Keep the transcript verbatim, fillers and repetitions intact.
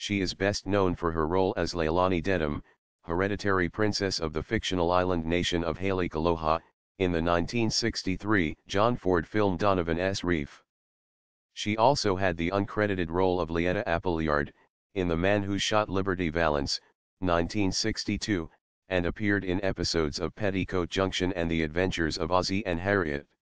She is best known for her role as Leilani Dedham, hereditary princess of the fictional island nation of Halekaloha, in the nineteen sixty-three John Ford film Donovan's Reef. She also had the uncredited role of Lietta Appleyard, in The Man Who Shot Liberty Valance, nineteen sixty-two, and appeared in episodes of Petticoat Junction and The Adventures of Ozzie and Harriet.